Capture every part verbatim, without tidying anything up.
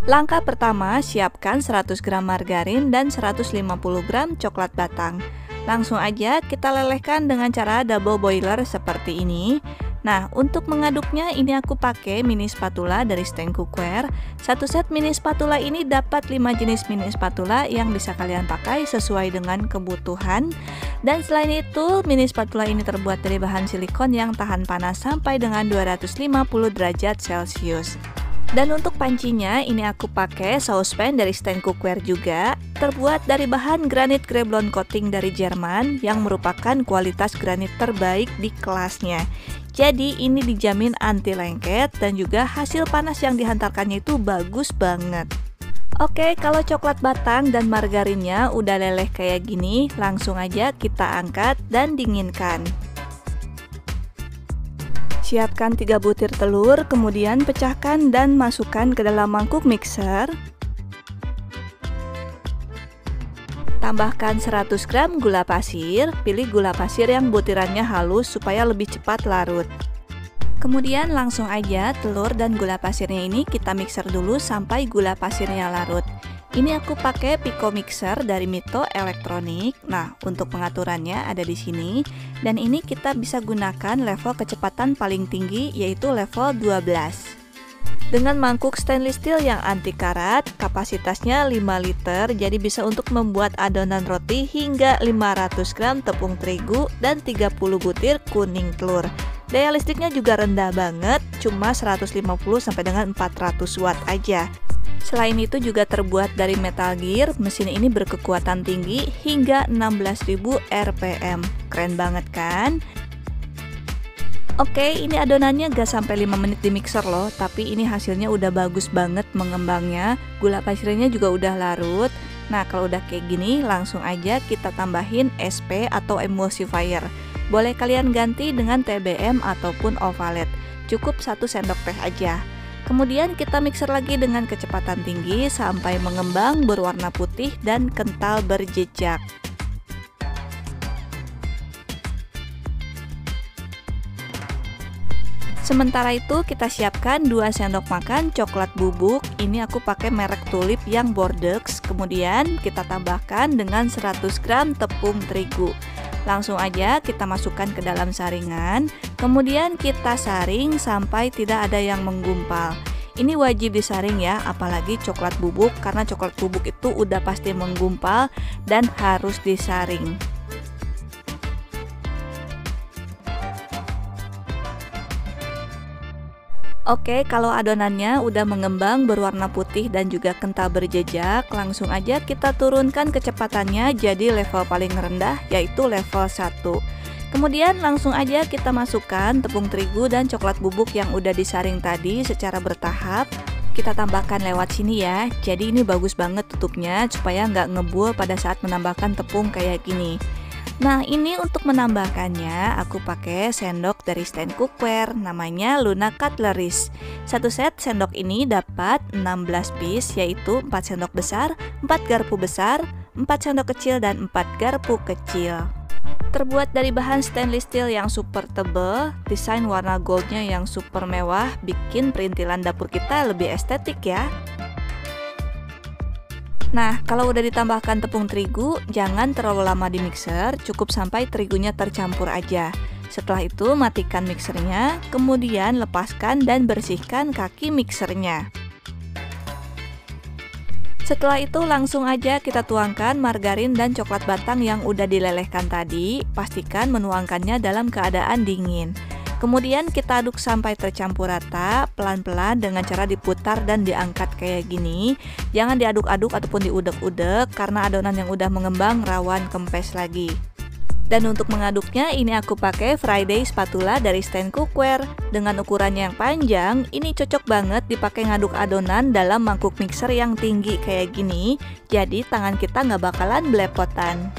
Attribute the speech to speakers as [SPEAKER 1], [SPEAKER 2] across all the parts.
[SPEAKER 1] Langkah pertama, siapkan seratus gram margarin dan seratus lima puluh gram coklat batang. Langsung aja kita lelehkan dengan cara double boiler seperti ini. Nah, untuk mengaduknya ini aku pakai mini spatula dari Stand Cookware. Satu set mini spatula ini dapat lima jenis mini spatula yang bisa kalian pakai sesuai dengan kebutuhan. Dan selain itu, mini spatula ini terbuat dari bahan silikon yang tahan panas sampai dengan dua ratus lima puluh derajat Celcius. Dan untuk pancinya ini aku pakai saucepan dari Stand Cookware juga, terbuat dari bahan granit Greblon coating dari Jerman yang merupakan kualitas granit terbaik di kelasnya. Jadi ini dijamin anti lengket dan juga hasil panas yang dihantarkannya itu bagus banget. Oke, kalau coklat batang dan margarinnya udah leleh kayak gini, langsung aja kita angkat dan dinginkan. Siapkan tiga butir telur, kemudian pecahkan dan masukkan ke dalam mangkuk mixer. Tambahkan seratus gram gula pasir, pilih gula pasir yang butirannya halus supaya lebih cepat larut. Kemudian langsung aja telur dan gula pasirnya ini kita mixer dulu sampai gula pasirnya larut. Ini aku pakai Pico Mixer dari Mito Elektronik. Nah, untuk pengaturannya ada di sini. Dan ini kita bisa gunakan level kecepatan paling tinggi yaitu level dua belas. Dengan mangkuk stainless steel yang anti karat, kapasitasnya lima liter, jadi bisa untuk membuat adonan roti hingga lima ratus gram tepung terigu dan tiga puluh butir kuning telur. Daya listriknya juga rendah banget, cuma seratus lima puluh sampai dengan empat ratus watt aja. Selain itu juga terbuat dari metal gear, mesin ini berkekuatan tinggi hingga enam belas ribu R P M. Keren banget kan? Oke, ini adonannya gak sampai lima menit di mixer loh, tapi ini hasilnya udah bagus banget mengembangnya. Gula pasirnya juga udah larut. Nah, kalau udah kayak gini, langsung aja kita tambahin S P atau emulsifier. Boleh kalian ganti dengan T B M ataupun Ovalet. Cukup satu sendok teh aja. Kemudian kita mixer lagi dengan kecepatan tinggi sampai mengembang berwarna putih dan kental berjejak. Sementara itu kita siapkan dua sendok makan coklat bubuk. Ini aku pakai merek Tulip yang Bordeaux. Kemudian kita tambahkan dengan seratus gram tepung terigu. Langsung aja kita masukkan ke dalam saringan. Kemudian kita saring sampai tidak ada yang menggumpal. Ini wajib disaring ya, apalagi coklat bubuk, karena coklat bubuk itu udah pasti menggumpal dan harus disaring. Oke, kalau adonannya udah mengembang berwarna putih dan juga kental berjejak, langsung aja kita turunkan kecepatannya jadi level paling rendah, yaitu level satu. Kemudian langsung aja kita masukkan tepung terigu dan coklat bubuk yang udah disaring tadi secara bertahap. Kita tambahkan lewat sini ya, jadi ini bagus banget tutupnya supaya nggak ngebul pada saat menambahkan tepung kayak gini. Nah, ini untuk menambahkannya aku pakai sendok dari Stand Cookware, namanya Luna Cutleries. Satu set sendok ini dapat enam belas piece, yaitu empat sendok besar, empat garpu besar, empat sendok kecil dan empat garpu kecil. Terbuat dari bahan stainless steel yang super tebal, desain warna goldnya yang super mewah, bikin perintilan dapur kita lebih estetik ya. Nah, kalau udah ditambahkan tepung terigu, jangan terlalu lama di mixer, cukup sampai terigunya tercampur aja. Setelah itu matikan mixernya, kemudian lepaskan dan bersihkan kaki mixernya. Setelah itu langsung aja kita tuangkan margarin dan coklat batang yang udah dilelehkan tadi, pastikan menuangkannya dalam keadaan dingin. Kemudian kita aduk sampai tercampur rata, pelan-pelan dengan cara diputar dan diangkat kayak gini. Jangan diaduk-aduk ataupun diudek-udek karena adonan yang udah mengembang rawan kempes lagi. Dan untuk mengaduknya ini aku pakai Friday spatula dari Stand Cookware. Dengan ukurannya yang panjang, ini cocok banget dipakai ngaduk adonan dalam mangkuk mixer yang tinggi kayak gini. Jadi tangan kita nggak bakalan belepotan.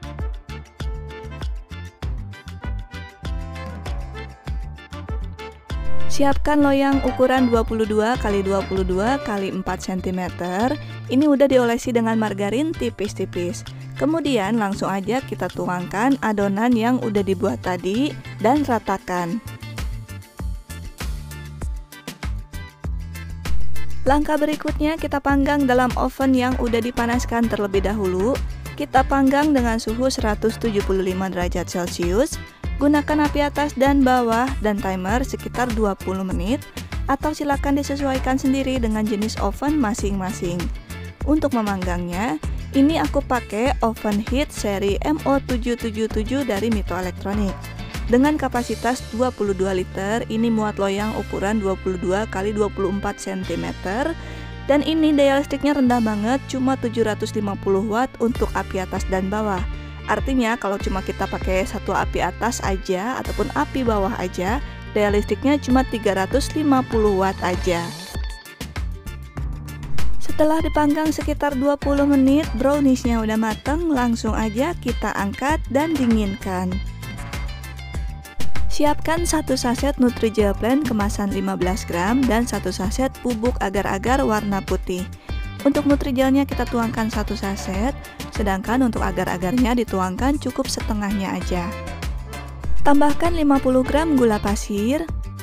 [SPEAKER 1] Siapkan loyang ukuran dua puluh dua kali dua puluh dua kali empat sentimeter. Ini udah diolesi dengan margarin tipis-tipis. Kemudian langsung aja kita tuangkan adonan yang udah dibuat tadi dan ratakan. Langkah berikutnya kita panggang dalam oven yang udah dipanaskan terlebih dahulu. Kita panggang dengan suhu seratus tujuh puluh lima derajat Celcius. Gunakan api atas dan bawah dan timer sekitar dua puluh menit, atau silakan disesuaikan sendiri dengan jenis oven masing-masing. Untuk memanggangnya, ini aku pakai oven heat seri M O tujuh tujuh tujuh dari Mito Elektronik. Dengan kapasitas dua puluh dua liter, ini muat loyang ukuran dua puluh dua kali dua puluh empat sentimeter. Dan ini daya listriknya rendah banget, cuma tujuh ratus lima puluh watt untuk api atas dan bawah. Artinya kalau cuma kita pakai satu api atas aja ataupun api bawah aja, daya listriknya cuma tiga ratus lima puluh watt aja. Setelah dipanggang sekitar dua puluh menit, browniesnya udah mateng, langsung aja kita angkat dan dinginkan. Siapkan satu saset Nutrijel Blend kemasan lima belas gram dan satu saset bubuk agar-agar warna putih. Untuk Nutrijelnya kita tuangkan satu saset, sedangkan untuk agar-agarnya dituangkan cukup setengahnya aja. Tambahkan lima puluh gram gula pasir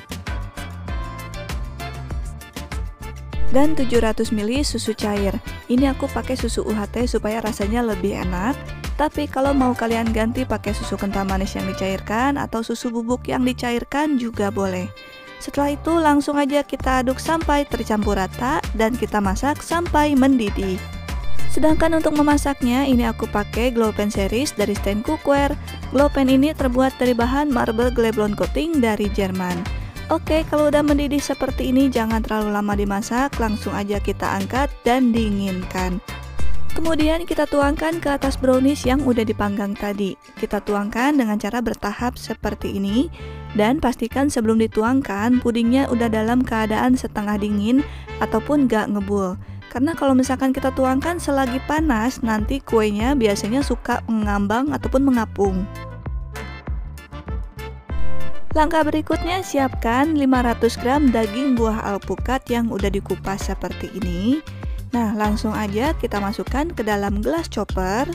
[SPEAKER 1] dan tujuh ratus mililiter susu cair. Ini aku pakai susu U H T supaya rasanya lebih enak. Tapi kalau mau kalian ganti pakai susu kental manis yang dicairkan atau susu bubuk yang dicairkan juga boleh. Setelah itu langsung aja kita aduk sampai tercampur rata dan kita masak sampai mendidih. Sedangkan untuk memasaknya, ini aku pakai Glow Pen series dari Stein Cookware. Glow Pen ini terbuat dari bahan marble Glebelon coating dari Jerman. Oke, kalau udah mendidih seperti ini jangan terlalu lama dimasak, langsung aja kita angkat dan dinginkan. Kemudian kita tuangkan ke atas brownies yang udah dipanggang tadi. Kita tuangkan dengan cara bertahap seperti ini. Dan pastikan sebelum dituangkan, pudingnya udah dalam keadaan setengah dingin ataupun gak ngebul. Karena kalau misalkan kita tuangkan selagi panas, nanti kuenya biasanya suka mengambang ataupun mengapung. Langkah berikutnya, siapkan lima ratus gram daging buah alpukat yang udah dikupas seperti ini. Nah, langsung aja kita masukkan ke dalam gelas chopper.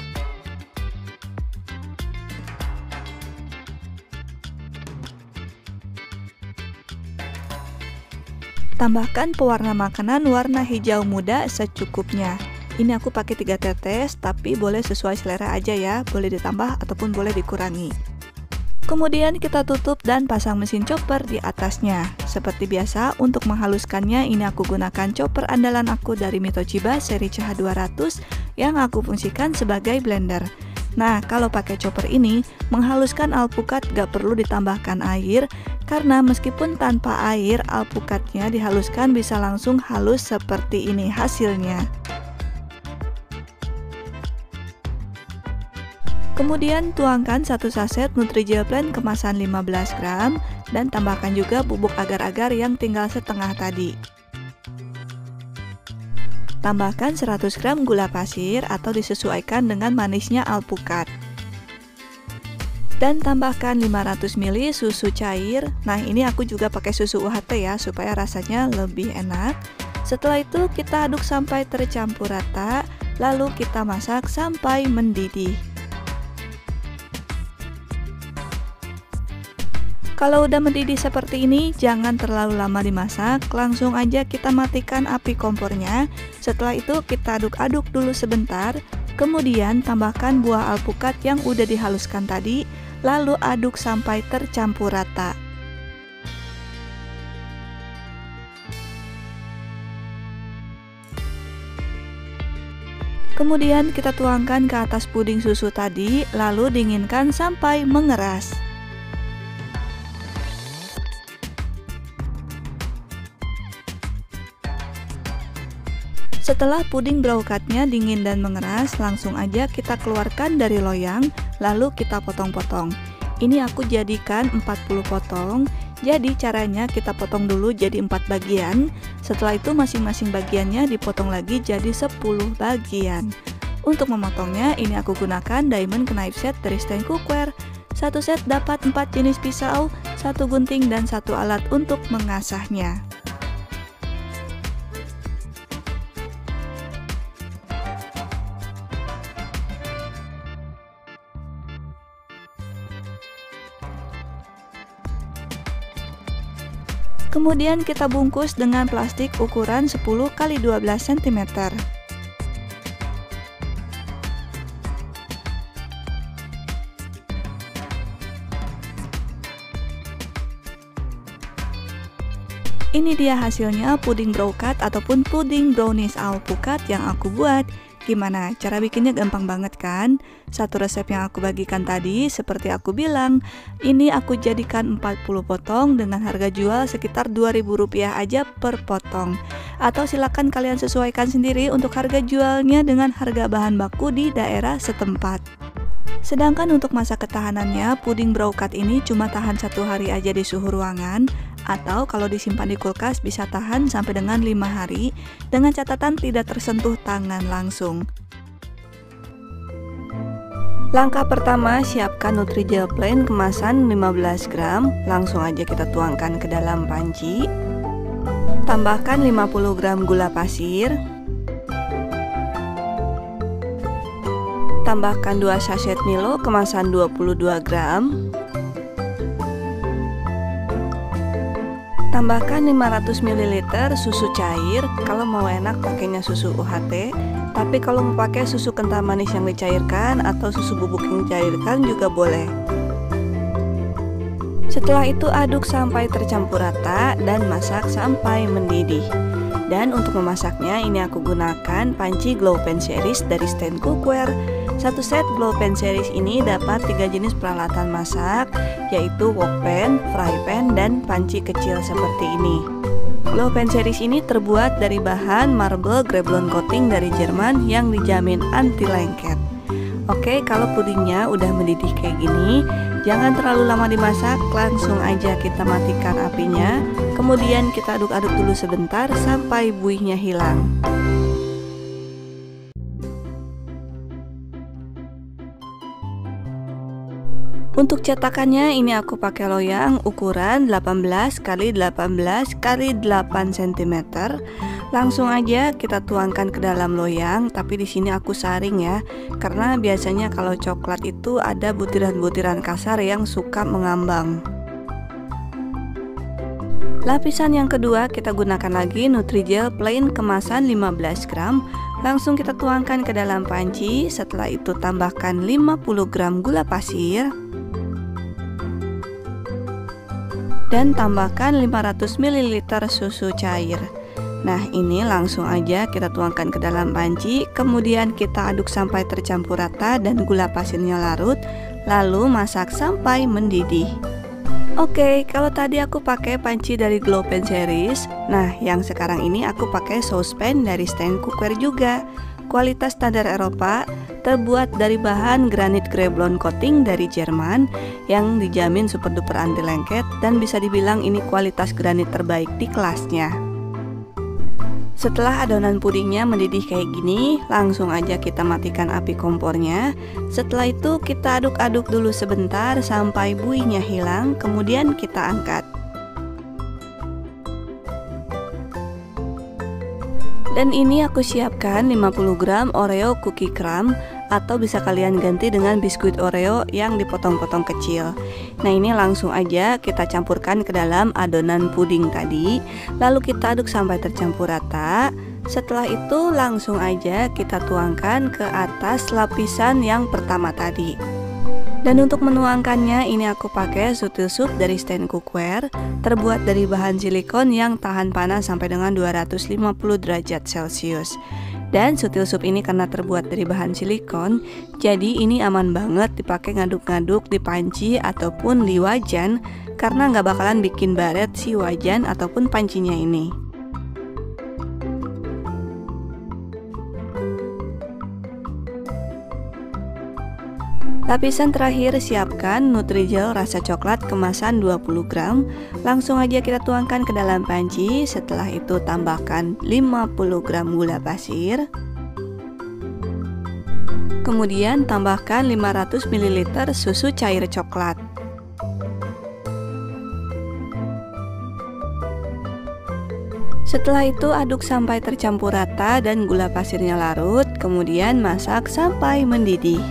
[SPEAKER 1] Tambahkan pewarna makanan warna hijau muda secukupnya. Ini aku pakai tiga tetes, tapi boleh sesuai selera aja ya, boleh ditambah ataupun boleh dikurangi. Kemudian kita tutup dan pasang mesin chopper di atasnya. Seperti biasa, untuk menghaluskannya ini aku gunakan chopper andalan aku dari Mitochiba seri C H dua ratus yang aku fungsikan sebagai blender. Nah, kalau pakai chopper ini, menghaluskan alpukat gak perlu ditambahkan air, karena meskipun tanpa air, alpukatnya dihaluskan bisa langsung halus seperti ini hasilnya. Kemudian tuangkan satu saset Nutrijel Blend kemasan lima belas gram dan tambahkan juga bubuk agar-agar yang tinggal setengah tadi. Tambahkan seratus gram gula pasir atau disesuaikan dengan manisnya alpukat. Dan tambahkan lima ratus mililiter susu cair. Nah, ini aku juga pakai susu U H T ya supaya rasanya lebih enak. Setelah itu kita aduk sampai tercampur rata, lalu kita masak sampai mendidih. Kalau udah mendidih seperti ini, jangan terlalu lama dimasak, langsung aja kita matikan api kompornya. Setelah itu kita aduk-aduk dulu sebentar, kemudian tambahkan buah alpukat yang udah dihaluskan tadi, lalu aduk sampai tercampur rata. Kemudian kita tuangkan ke atas puding susu tadi, lalu dinginkan sampai mengeras. Setelah puding browcatnya dingin dan mengeras, langsung aja kita keluarkan dari loyang, lalu kita potong-potong. Ini aku jadikan empat puluh potong, jadi caranya kita potong dulu jadi empat bagian. Setelah itu masing-masing bagiannya dipotong lagi jadi sepuluh bagian. Untuk memotongnya, ini aku gunakan Diamond Knife Set dari Stein Cookware. Satu set dapat empat jenis pisau, satu gunting, dan satu alat untuk mengasahnya. Kemudian kita bungkus dengan plastik ukuran sepuluh kali dua belas sentimeter. Ini dia hasilnya puding brokat ataupun puding brownies alpukat yang aku buat. Gimana? Cara bikinnya gampang banget kan? Satu resep yang aku bagikan tadi, seperti aku bilang, ini aku jadikan empat puluh potong dengan harga jual sekitar dua ribu rupiah aja per potong. Atau silakan kalian sesuaikan sendiri untuk harga jualnya dengan harga bahan baku di daerah setempat. Sedangkan untuk masa ketahanannya, puding brokat ini cuma tahan satu hari aja di suhu ruangan, atau kalau disimpan di kulkas bisa tahan sampai dengan lima hari, dengan catatan tidak tersentuh tangan langsung. Langkah pertama, siapkan Nutrijel plain kemasan lima belas gram, langsung aja kita tuangkan ke dalam panci. Tambahkan lima puluh gram gula pasir. Tambahkan dua sachet Milo kemasan dua puluh dua gram. Tambahkan lima ratus mililiter susu cair. Kalau mau enak pakainya susu U H T, tapi kalau mau pakai susu kental manis yang dicairkan atau susu bubuk yang dicairkan juga boleh. Setelah itu aduk sampai tercampur rata dan masak sampai mendidih. Dan untuk memasaknya ini aku gunakan panci Glow Pan Series dari stand cookware. Satu set Glow Pan Series ini dapat tiga jenis peralatan masak, yaitu wok pan, fry pan, dan panci kecil seperti ini. Glow Pan Series ini terbuat dari bahan marble Greblon coating dari Jerman yang dijamin anti lengket. Oke, kalau pudingnya udah mendidih kayak gini, jangan terlalu lama dimasak, langsung aja kita matikan apinya. Kemudian kita aduk-aduk dulu sebentar sampai buihnya hilang. Untuk cetakannya ini aku pakai loyang ukuran delapan belas kali delapan belas kali delapan sentimeter. Langsung aja kita tuangkan ke dalam loyang, tapi di sini aku saring ya, karena biasanya kalau coklat itu ada butiran-butiran kasar yang suka mengambang. Lapisan yang kedua kita gunakan lagi Nutrijel plain kemasan lima belas gram. Langsung kita tuangkan ke dalam panci. Setelah itu tambahkan lima puluh gram gula pasir. Dan tambahkan lima ratus mililiter susu cair. Nah, ini langsung aja kita tuangkan ke dalam panci. Kemudian kita aduk sampai tercampur rata dan gula pasirnya larut. Lalu masak sampai mendidih. Oke, kalau tadi aku pakai panci dari Glow Pan Series, nah yang sekarang ini aku pakai saucepan dari stand cookware juga. Kualitas standar Eropa, terbuat dari bahan granit Greblon coating dari Jerman yang dijamin super duper anti lengket dan bisa dibilang ini kualitas granit terbaik di kelasnya. Setelah adonan pudingnya mendidih kayak gini, langsung aja kita matikan api kompornya. Setelah itu kita aduk-aduk dulu sebentar sampai buihnya hilang, kemudian kita angkat. Dan ini aku siapkan lima puluh gram Oreo cookie crumb, atau bisa kalian ganti dengan biskuit Oreo yang dipotong-potong kecil. Nah, ini langsung aja kita campurkan ke dalam adonan puding tadi. Lalu kita aduk sampai tercampur rata. Setelah itu langsung aja kita tuangkan ke atas lapisan yang pertama tadi. Dan untuk menuangkannya ini aku pakai Sutil Soup dari stand cookware, terbuat dari bahan silikon yang tahan panas sampai dengan dua ratus lima puluh derajat Celcius. Dan Sutil Soup ini karena terbuat dari bahan silikon, jadi ini aman banget dipakai ngaduk-ngaduk di panci ataupun di wajan, karena nggak bakalan bikin baret si wajan ataupun pancinya ini. Lapisan terakhir siapkan Nutrijel rasa coklat kemasan dua puluh gram. Langsung aja kita tuangkan ke dalam panci. Setelah itu tambahkan lima puluh gram gula pasir. Kemudian tambahkan lima ratus mililiter susu cair coklat. Setelah itu aduk sampai tercampur rata dan gula pasirnya larut. Kemudian masak sampai mendidih.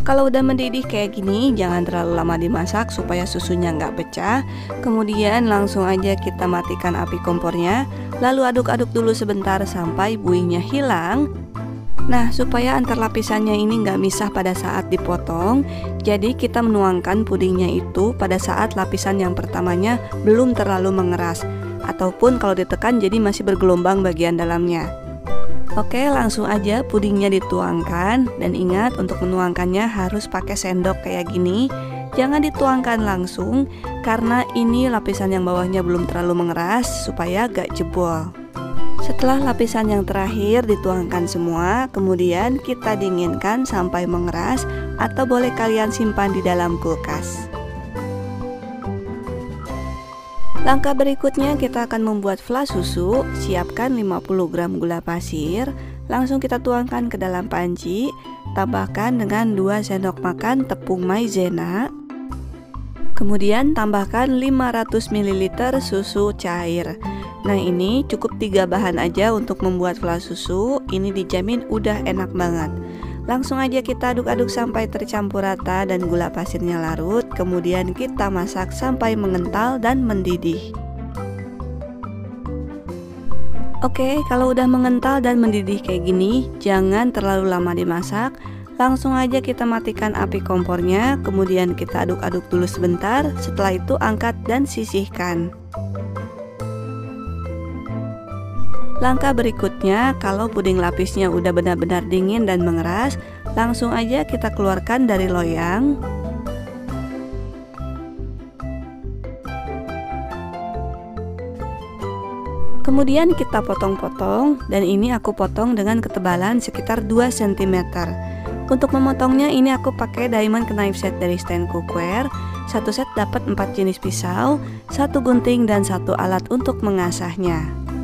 [SPEAKER 1] Kalau udah mendidih kayak gini, jangan terlalu lama dimasak supaya susunya nggak pecah. Kemudian langsung aja kita matikan api kompornya, lalu aduk-aduk dulu sebentar sampai buihnya hilang. Nah, supaya antar lapisannya ini nggak misah pada saat dipotong, jadi kita menuangkan pudingnya itu pada saat lapisan yang pertamanya belum terlalu mengeras, ataupun kalau ditekan jadi masih bergelombang bagian dalamnya. Oke, langsung aja pudingnya dituangkan, dan ingat untuk menuangkannya harus pakai sendok kayak gini. Jangan dituangkan langsung karena ini lapisan yang bawahnya belum terlalu mengeras supaya gak jebol. Setelah lapisan yang terakhir dituangkan semua, kemudian kita dinginkan sampai mengeras atau boleh kalian simpan di dalam kulkas. Langkah berikutnya kita akan membuat flan susu. Siapkan lima puluh gram gula pasir, langsung kita tuangkan ke dalam panci. Tambahkan dengan dua sendok makan tepung maizena. Kemudian tambahkan lima ratus mililiter susu cair. Nah, ini cukup tiga bahan aja untuk membuat flan susu. Ini dijamin udah enak banget. Langsung aja kita aduk-aduk sampai tercampur rata dan gula pasirnya larut. Kemudian kita masak sampai mengental dan mendidih. Oke, kalau udah mengental dan mendidih kayak gini, jangan terlalu lama dimasak. Langsung aja kita matikan api kompornya. Kemudian kita aduk-aduk dulu sebentar. Setelah itu angkat dan sisihkan. Langkah berikutnya, kalau puding lapisnya udah benar-benar dingin dan mengeras, langsung aja kita keluarkan dari loyang. Kemudian kita potong-potong, dan ini aku potong dengan ketebalan sekitar dua sentimeter. Untuk memotongnya ini aku pakai diamond knife set dari Stand Cookware. Satu set dapat empat jenis pisau, satu gunting dan satu alat untuk mengasahnya.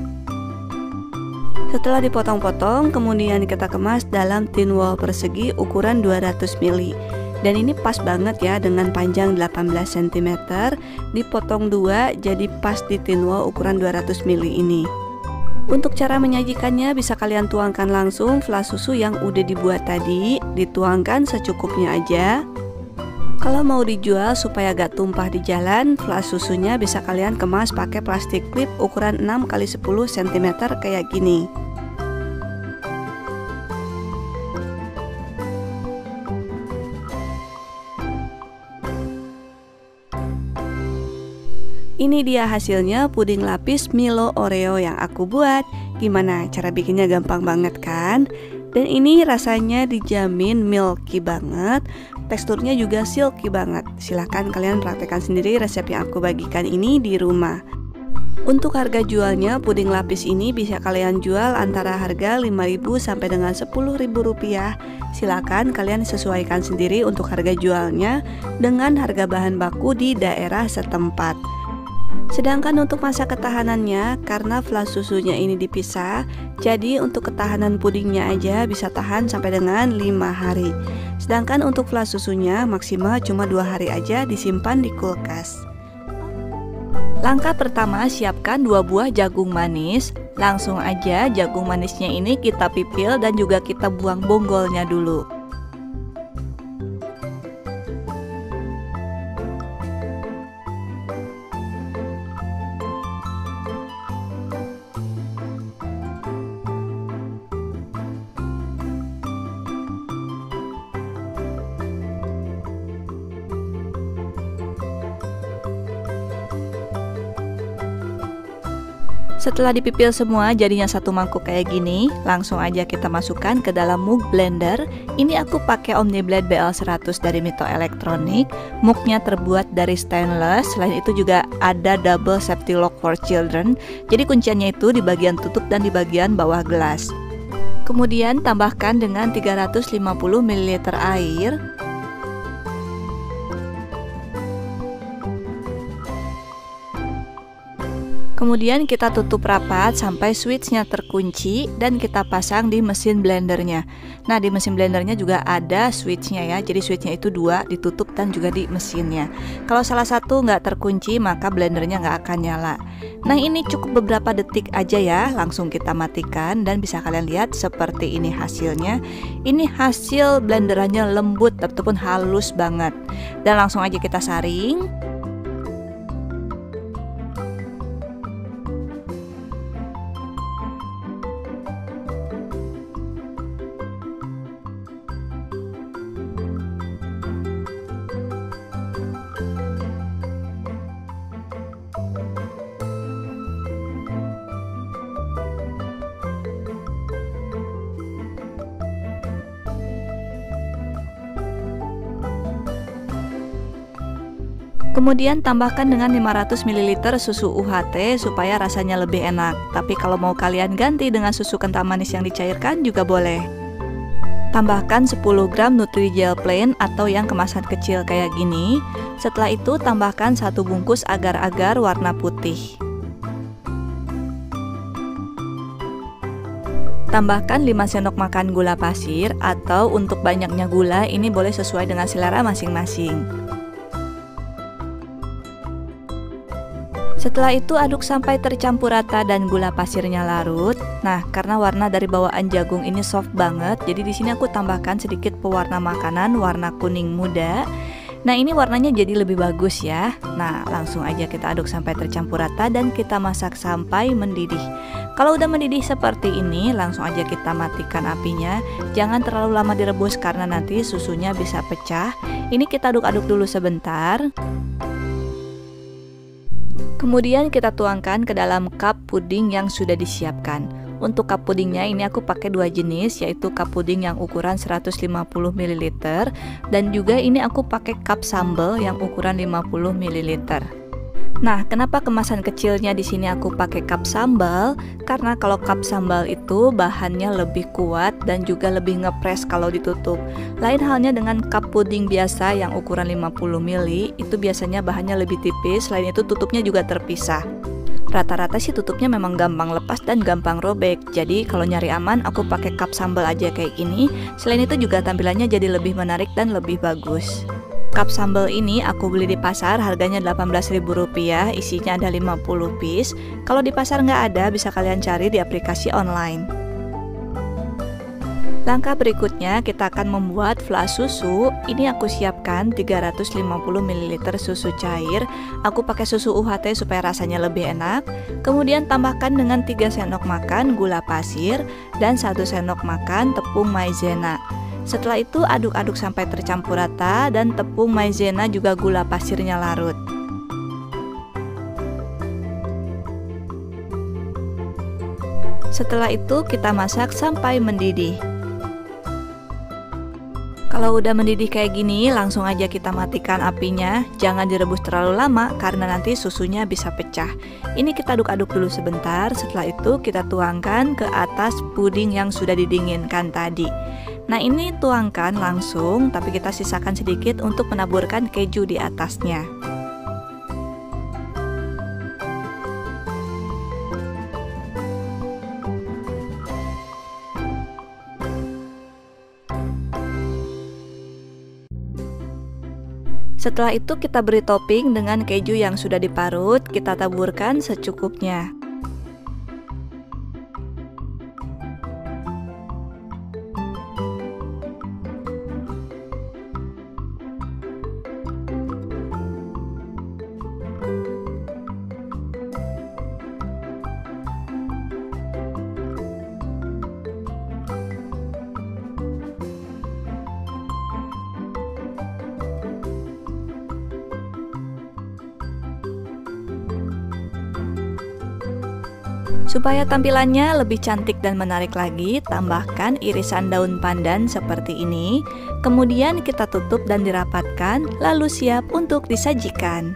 [SPEAKER 1] Setelah dipotong-potong, kemudian kita kemas dalam tin wall persegi ukuran dua ratus mililiter. Dan ini pas banget ya dengan panjang delapan belas sentimeter, dipotong dua jadi pas di tin wall ukuran dua ratus mililiter ini. Untuk cara menyajikannya bisa kalian tuangkan langsung flan susu yang udah dibuat tadi, dituangkan secukupnya aja. Kalau mau dijual supaya gak tumpah di jalan, flan susunya bisa kalian kemas pakai plastik klip ukuran enam kali sepuluh sentimeter kayak gini. Ini dia hasilnya puding lapis Milo Oreo yang aku buat. Gimana, cara bikinnya gampang banget kan? Dan ini rasanya dijamin milky banget, teksturnya juga silky banget. Silahkan kalian praktekkan sendiri resep yang aku bagikan ini di rumah. Untuk harga jualnya, puding lapis ini bisa kalian jual antara harga lima ribu sampai dengan sepuluh ribu rupiah. Silakan kalian sesuaikan sendiri untuk harga jualnya dengan harga bahan baku di daerah setempat. Sedangkan untuk masa ketahanannya, karena flan susunya ini dipisah, jadi untuk ketahanan pudingnya aja bisa tahan sampai dengan lima hari. Sedangkan untuk flan susunya maksimal cuma dua hari aja disimpan di kulkas. Langkah pertama, siapkan dua buah jagung manis. Langsung aja jagung manisnya ini kita pipil dan juga kita buang bonggolnya dulu. Setelah dipipil semua jadinya satu mangkuk kayak gini, langsung aja kita masukkan ke dalam mug blender. Ini aku pakai Omniblade B L seratus dari Mito Elektronik. Mugnya terbuat dari stainless. Selain itu juga ada double safety lock for children. Jadi kunciannya itu di bagian tutup dan di bagian bawah gelas. Kemudian tambahkan dengan tiga ratus lima puluh mililiter air. Kemudian kita tutup rapat sampai switchnya terkunci dan kita pasang di mesin blendernya. Nah, di mesin blendernya juga ada switchnya ya, jadi switchnya itu dua, ditutup dan juga di mesinnya. Kalau salah satu nggak terkunci maka blendernya nggak akan nyala. Nah, ini cukup beberapa detik aja ya, langsung kita matikan dan bisa kalian lihat seperti ini hasilnya. Ini hasil blenderannya lembut ataupun halus banget. Dan langsung aja kita saring. Kemudian tambahkan dengan lima ratus mililiter susu U H T supaya rasanya lebih enak. Tapi kalau mau kalian ganti dengan susu kental manis yang dicairkan juga boleh. Tambahkan sepuluh gram Nutrijel plain atau yang kemasan kecil kayak gini. Setelah itu tambahkan satu bungkus agar-agar warna putih. Tambahkan lima sendok makan gula pasir, atau untuk banyaknya gula ini boleh sesuai dengan selera masing-masing. Setelah itu aduk sampai tercampur rata dan gula pasirnya larut. Nah, karena warna dari bawaan jagung ini soft banget, jadi di sini aku tambahkan sedikit pewarna makanan warna kuning muda. Nah, ini warnanya jadi lebih bagus ya. Nah, langsung aja kita aduk sampai tercampur rata dan kita masak sampai mendidih. Kalau udah mendidih seperti ini, langsung aja kita matikan apinya. Jangan terlalu lama direbus karena nanti susunya bisa pecah. Ini kita aduk-aduk dulu sebentar. Kemudian kita tuangkan ke dalam cup puding yang sudah disiapkan. Untuk cup pudingnya ini aku pakai dua jenis, yaitu cup puding yang ukuran seratus lima puluh mililiter dan juga ini aku pakai cup sambal yang ukuran lima puluh mililiter. Nah, kenapa kemasan kecilnya di sini aku pakai cup sambal? Karena kalau cup sambal itu bahannya lebih kuat dan juga lebih ngepres kalau ditutup. Lain halnya dengan cup puding biasa yang ukuran lima puluh mililiter, itu biasanya bahannya lebih tipis, selain itu tutupnya juga terpisah. Rata-rata sih tutupnya memang gampang lepas dan gampang robek. Jadi kalau nyari aman aku pakai cup sambal aja kayak gini. Selain itu juga tampilannya jadi lebih menarik dan lebih bagus. Cup sambal ini aku beli di pasar, harganya delapan belas ribu rupiah, isinya ada lima puluh piece. Kalau di pasar nggak ada, bisa kalian cari di aplikasi online. Langkah berikutnya kita akan membuat flas susu. Ini aku siapkan tiga ratus lima puluh mililiter susu cair. Aku pakai susu U H T supaya rasanya lebih enak. Kemudian tambahkan dengan tiga sendok makan gula pasir dan satu sendok makan tepung maizena. Setelah itu aduk-aduk sampai tercampur rata dan tepung maizena juga gula pasirnya larut. Setelah itu kita masak sampai mendidih. Kalau udah mendidih kayak gini, langsung aja kita matikan apinya. Jangan direbus terlalu lama karena nanti susunya bisa pecah. Ini kita aduk-aduk dulu sebentar. Setelah itu kita tuangkan ke atas puding yang sudah didinginkan tadi. Nah, ini tuangkan langsung, tapi kita sisakan sedikit untuk menaburkan keju di atasnya. Setelah itu kita beri topping dengan keju yang sudah diparut, kita taburkan secukupnya. Supaya tampilannya lebih cantik dan menarik lagi, tambahkan irisan daun pandan seperti ini. Kemudian kita tutup dan dirapatkan, lalu siap untuk disajikan.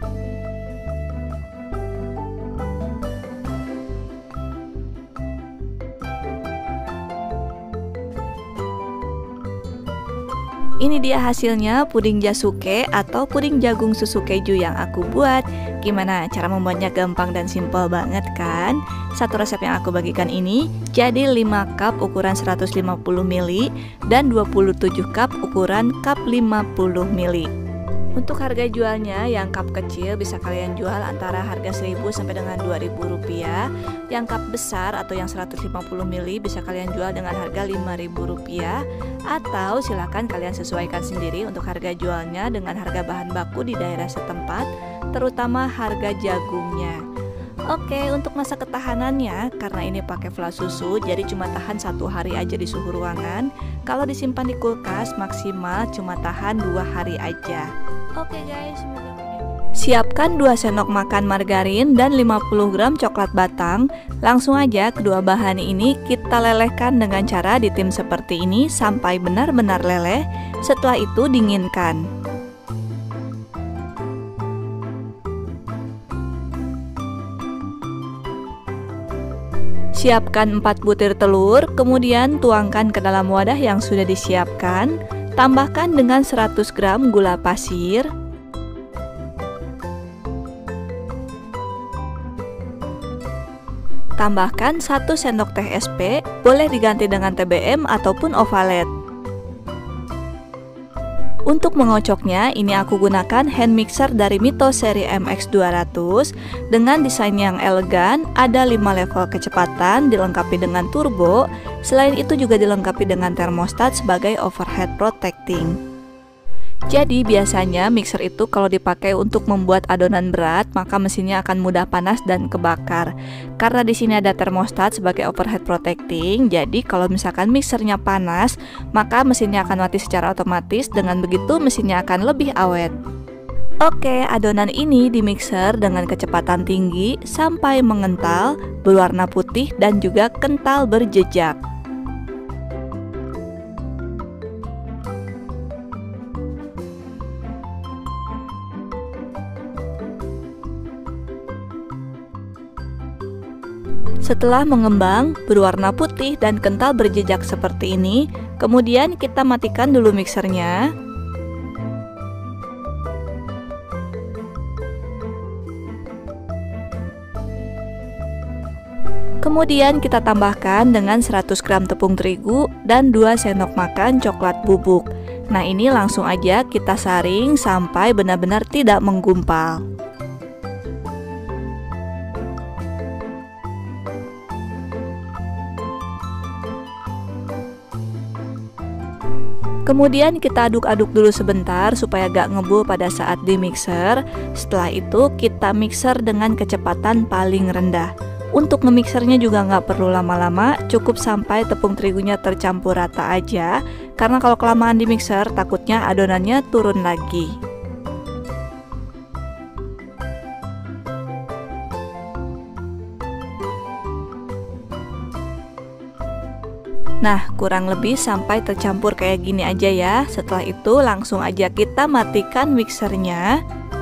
[SPEAKER 1] Ini dia hasilnya puding jasuke atau puding jagung susu keju yang aku buat. Gimana cara membuatnya? Gampang dan simpel banget kan? Satu resep yang aku bagikan ini jadi lima cup ukuran seratus lima puluh mililiter dan dua puluh tujuh cup ukuran cup lima puluh mililiter. Untuk harga jualnya, yang cup kecil bisa kalian jual antara harga seribu sampai dengan dua ribu rupiah. Yang cup besar atau yang seratus lima puluh mililiter bisa kalian jual dengan harga lima ribu rupiah. Atau silakan kalian sesuaikan sendiri untuk harga jualnya dengan harga bahan baku di daerah setempat, terutama harga jagungnya. Oke, untuk masa ketahanannya, karena ini pakai flas susu, jadi cuma tahan satu hari aja di suhu ruangan. Kalau disimpan di kulkas, maksimal cuma tahan dua hari aja. Oke guys, siapkan dua sendok makan margarin dan lima puluh gram coklat batang. Langsung aja kedua bahan ini kita lelehkan dengan cara ditim seperti ini sampai benar-benar leleh. Setelah itu dinginkan. Siapkan empat butir telur, kemudian tuangkan ke dalam wadah yang sudah disiapkan. Tambahkan dengan seratus gram gula pasir. Tambahkan satu sendok teh S P, boleh diganti dengan T B M ataupun Ovalet. Untuk mengocoknya, ini aku gunakan hand mixer dari Mito seri M X dua ratus dengan desain yang elegan, ada lima level kecepatan, dilengkapi dengan turbo. Selain itu juga dilengkapi dengan termostat sebagai overhead protecting. Jadi biasanya mixer itu kalau dipakai untuk membuat adonan berat, maka mesinnya akan mudah panas dan kebakar. Karena di sini ada termostat sebagai overhead protecting, jadi kalau misalkan mixernya panas, maka mesinnya akan mati secara otomatis. Dengan begitu mesinnya akan lebih awet. Oke, adonan ini di mixer dengan kecepatan tinggi sampai mengental, berwarna putih dan juga kental berjejak. Setelah mengembang, berwarna putih dan kental berjejak seperti ini, kemudian kita matikan dulu mixernya. Kemudian kita tambahkan dengan seratus gram tepung terigu dan dua sendok makan coklat bubuk. Nah, ini langsung aja kita saring sampai benar-benar tidak menggumpal. Kemudian kita aduk-aduk dulu sebentar supaya gak ngebul pada saat di mixer. Setelah itu kita mixer dengan kecepatan paling rendah. Untuk nge-mixernya juga gak perlu lama-lama, cukup sampai tepung terigunya tercampur rata aja. Karena kalau kelamaan di mixer takutnya adonannya turun lagi. Nah, kurang lebih sampai tercampur kayak gini aja ya. Setelah itu langsung aja kita matikan mixernya.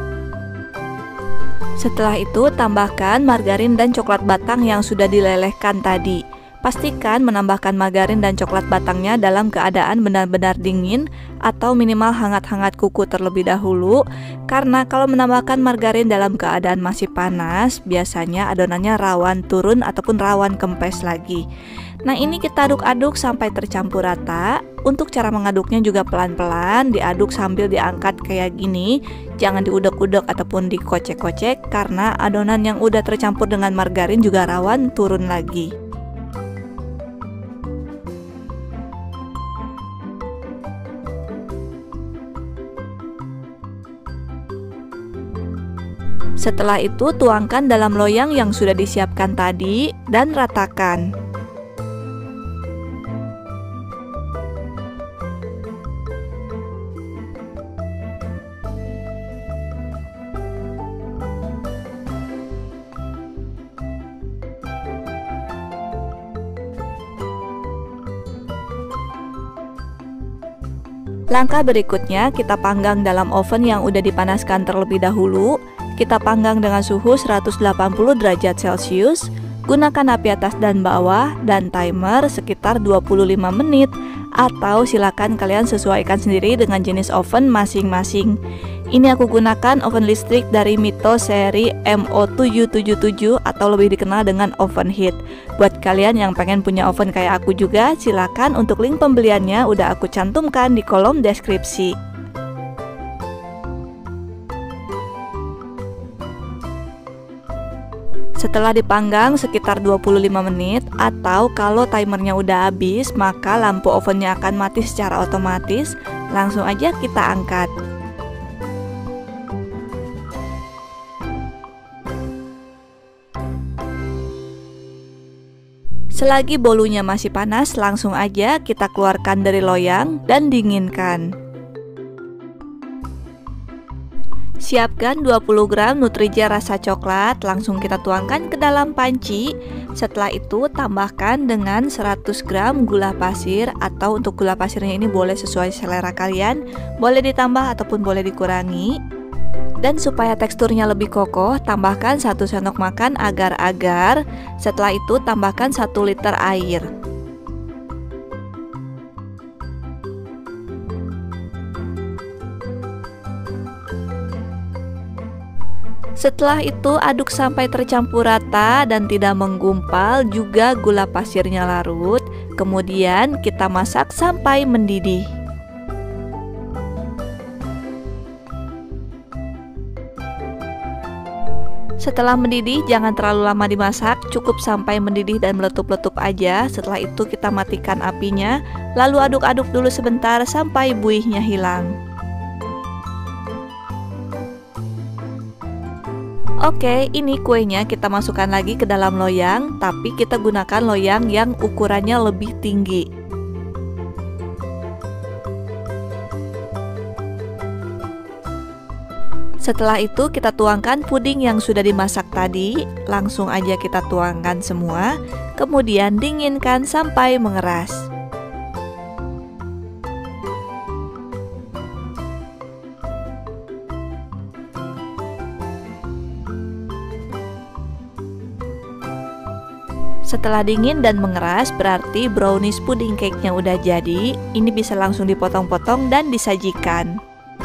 [SPEAKER 1] Setelah itu tambahkan margarin dan coklat batang yang sudah dilelehkan tadi. Pastikan menambahkan margarin dan coklat batangnya dalam keadaan benar-benar dingin atau minimal hangat-hangat kuku terlebih dahulu. Karena kalau menambahkan margarin dalam keadaan masih panas, biasanya adonannya rawan turun ataupun rawan kempes lagi. Nah, ini kita aduk-aduk sampai tercampur rata. Untuk cara mengaduknya juga pelan-pelan, diaduk sambil diangkat kayak gini. Jangan diudek-udek ataupun dikocek-kocek karena adonan yang udah tercampur dengan margarin juga rawan turun lagi. Setelah itu tuangkan dalam loyang yang sudah disiapkan tadi dan ratakan. Langkah berikutnya kita panggang dalam oven yang udah dipanaskan terlebih dahulu. Kita panggang dengan suhu seratus delapan puluh derajat Celcius. Gunakan api atas dan bawah dan timer sekitar dua puluh lima menit, atau silakan kalian sesuaikan sendiri dengan jenis oven masing-masing. Ini aku gunakan oven listrik dari Mito seri M O tujuh tujuh tujuh atau lebih dikenal dengan oven heat. Buat kalian yang pengen punya oven kayak aku juga, silakan, untuk link pembeliannya udah aku cantumkan di kolom deskripsi. Setelah dipanggang sekitar dua puluh lima menit, atau kalau timernya udah habis, maka lampu ovennya akan mati secara otomatis. Langsung aja kita angkat. Selagi bolunya masih panas, langsung aja kita keluarkan dari loyang dan dinginkan. Siapkan dua puluh gram Nutrija rasa coklat, langsung kita tuangkan ke dalam panci. Setelah itu tambahkan dengan seratus gram gula pasir, atau untuk gula pasirnya ini boleh sesuai selera kalian, boleh ditambah ataupun boleh dikurangi. Dan supaya teksturnya lebih kokoh, tambahkan satu sendok makan agar-agar. Setelah itu tambahkan satu liter air. Setelah itu aduk sampai tercampur rata dan tidak menggumpal, juga gula pasirnya larut. Kemudian kita masak sampai mendidih. Setelah mendidih, jangan terlalu lama dimasak, cukup sampai mendidih dan meletup-letup aja. Setelah itu kita matikan apinya, lalu aduk-aduk dulu sebentar sampai buihnya hilang. Oke, ini kuenya kita masukkan lagi ke dalam loyang, tapi kita gunakan loyang yang ukurannya lebih tinggi. Setelah itu kita tuangkan puding yang sudah dimasak tadi, langsung aja kita tuangkan semua, kemudian dinginkan sampai mengeras. Setelah dingin dan mengeras, berarti brownies pudding cake-nya udah jadi. Ini bisa langsung dipotong-potong dan disajikan.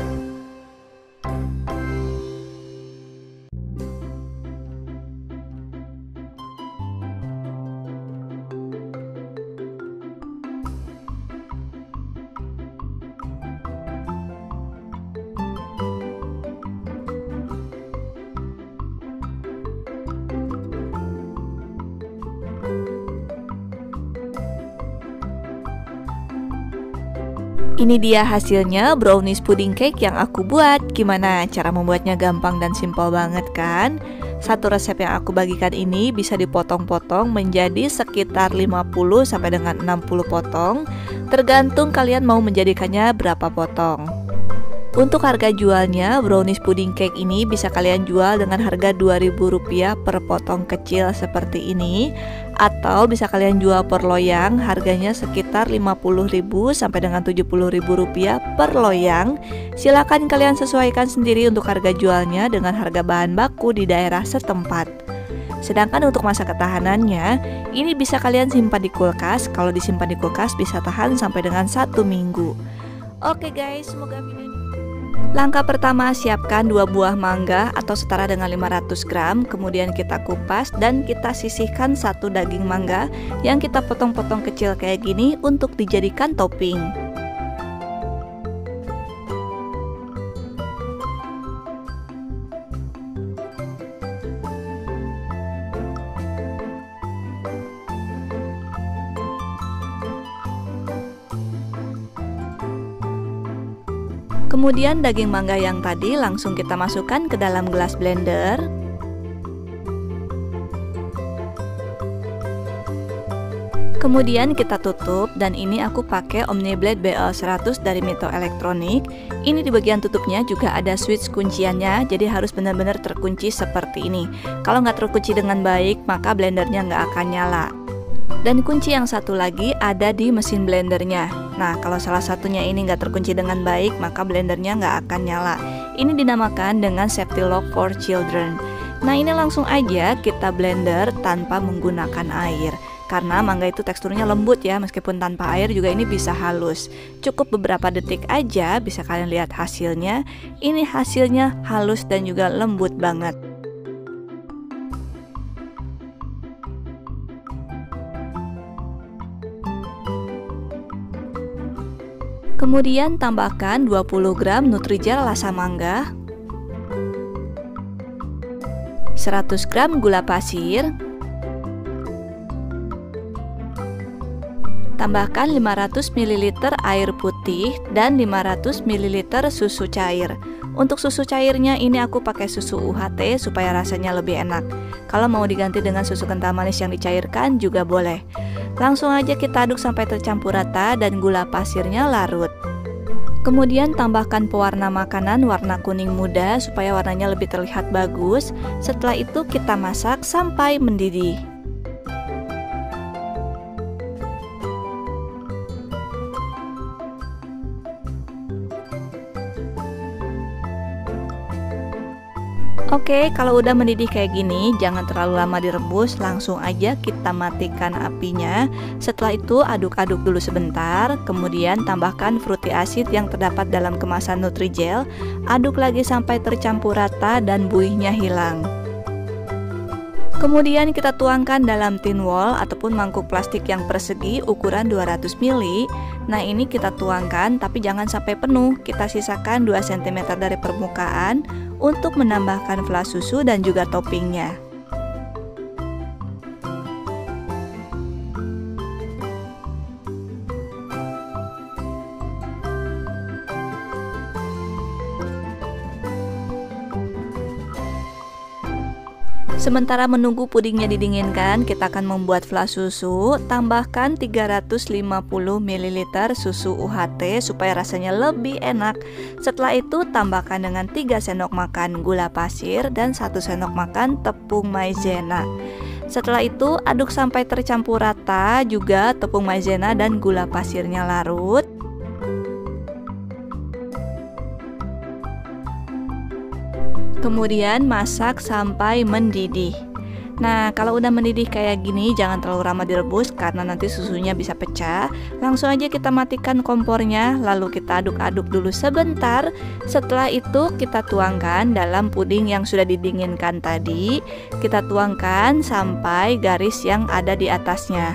[SPEAKER 1] Ini dia hasilnya brownies pudding cake yang aku buat. Gimana cara membuatnya? Gampang dan simpel banget kan? Satu resep yang aku bagikan ini bisa dipotong-potong menjadi sekitar lima puluh sampai dengan enam puluh potong, tergantung kalian mau menjadikannya berapa potong. Untuk harga jualnya, brownies pudding cake ini bisa kalian jual dengan harga dua ribu rupiah per potong kecil seperti ini, atau bisa kalian jual per loyang, harganya sekitar lima puluh ribu sampai dengan tujuh puluh ribu rupiah per loyang. Silakan kalian sesuaikan sendiri untuk harga jualnya dengan harga bahan baku di daerah setempat. Sedangkan untuk masa ketahanannya, ini bisa kalian simpan di kulkas. Kalau disimpan di kulkas bisa tahan sampai dengan satu minggu. Oke guys, semoga video ini. Langkah pertama, siapkan dua buah mangga atau setara dengan lima ratus gram. Kemudian kita kupas dan kita sisihkan satu daging mangga yang kita potong-potong kecil kayak gini untuk dijadikan topping. Kemudian daging mangga yang tadi langsung kita masukkan ke dalam gelas blender. Kemudian kita tutup, dan ini aku pakai Omniblade B L seratus dari Mito Elektronik. Ini di bagian tutupnya juga ada switch kunciannya, jadi harus benar-benar terkunci seperti ini. Kalau nggak terkunci dengan baik, maka blendernya nggak akan nyala. Dan kunci yang satu lagi ada di mesin blendernya. Nah, kalau salah satunya ini nggak terkunci dengan baik, maka blendernya nggak akan nyala. Ini dinamakan dengan safety lock for children. Nah, ini langsung aja kita blender tanpa menggunakan air. Karena mangga itu teksturnya lembut ya, meskipun tanpa air juga ini bisa halus. Cukup beberapa detik aja bisa kalian lihat hasilnya. Ini hasilnya halus dan juga lembut banget. Kemudian tambahkan dua puluh gram Nutrijel rasa mangga, seratus gram gula pasir, tambahkan lima ratus mililiter air putih dan lima ratus mililiter susu cair. Untuk susu cairnya ini aku pakai susu U H T supaya rasanya lebih enak. Kalau mau diganti dengan susu kental manis yang dicairkan juga boleh. Langsung aja kita aduk sampai tercampur rata dan gula pasirnya larut. Kemudian tambahkan pewarna makanan warna kuning muda supaya warnanya lebih terlihat bagus. Setelah itu kita masak sampai mendidih. Oke, kalau udah mendidih kayak gini, jangan terlalu lama direbus, langsung aja kita matikan apinya. Setelah itu aduk-aduk dulu sebentar, kemudian tambahkan fruity acid yang terdapat dalam kemasan Nutrijel. Aduk lagi sampai tercampur rata dan buihnya hilang. Kemudian kita tuangkan dalam tin wall ataupun mangkuk plastik yang persegi ukuran dua ratus mililiter. Nah, ini kita tuangkan tapi jangan sampai penuh. Kita sisakan dua sentimeter dari permukaan untuk menambahkan flas susu dan juga toppingnya. Sementara menunggu pudingnya didinginkan, kita akan membuat flas susu. Tambahkan tiga ratus lima puluh mililiter susu U H T supaya rasanya lebih enak. Setelah itu tambahkan dengan tiga sendok makan gula pasir dan satu sendok makan tepung maizena. Setelah itu aduk sampai tercampur rata juga tepung maizena dan gula pasirnya larut. Kemudian masak sampai mendidih. Nah, kalau udah mendidih kayak gini jangan terlalu lama direbus karena nanti susunya bisa pecah. Langsung aja kita matikan kompornya, lalu kita aduk-aduk dulu sebentar. Setelah itu kita tuangkan dalam puding yang sudah didinginkan tadi. Kita tuangkan sampai garis yang ada di atasnya.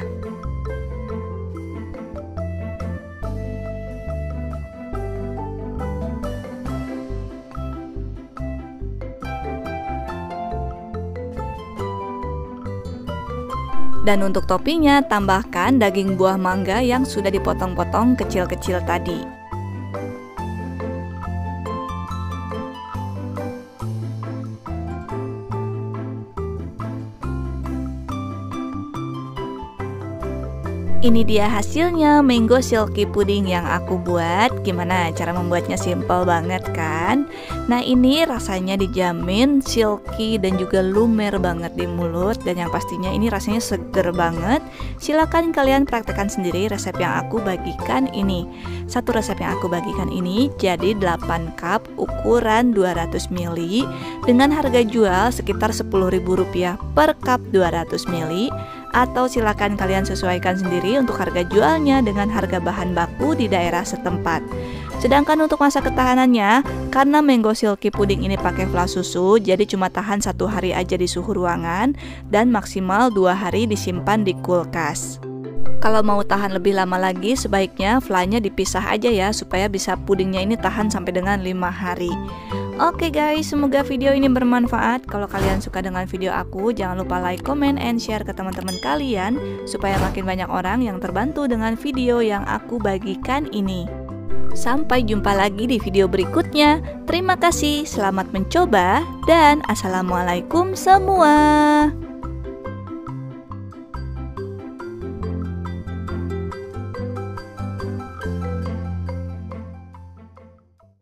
[SPEAKER 1] Dan untuk toppingnya tambahkan daging buah mangga yang sudah dipotong-potong kecil-kecil tadi. Ini dia hasilnya mango silky pudding yang aku buat. Gimana cara membuatnya? Simple banget kan? Nah, ini rasanya dijamin silky dan juga lumer banget di mulut. Dan yang pastinya ini rasanya seger banget. Silahkan kalian praktekkan sendiri resep yang aku bagikan ini. Satu resep yang aku bagikan ini jadi delapan cup ukuran dua ratus mililiter dengan harga jual sekitar sepuluh ribu rupiah per cup dua ratus mililiter. Atau silakan kalian sesuaikan sendiri untuk harga jualnya dengan harga bahan baku di daerah setempat. Sedangkan untuk masa ketahanannya, karena mango silky pudding ini pakai flas susu, jadi cuma tahan satu hari aja di suhu ruangan dan maksimal dua hari disimpan di kulkas. Kalau mau tahan lebih lama lagi, sebaiknya flanya dipisah aja ya, supaya bisa pudingnya ini tahan sampai dengan lima hari. Oke guys, semoga video ini bermanfaat. Kalau kalian suka dengan video aku, jangan lupa like, comment, and share ke teman-teman kalian supaya makin banyak orang yang terbantu dengan video yang aku bagikan ini. Sampai jumpa lagi di video berikutnya. Terima kasih, selamat mencoba, dan assalamualaikum semua.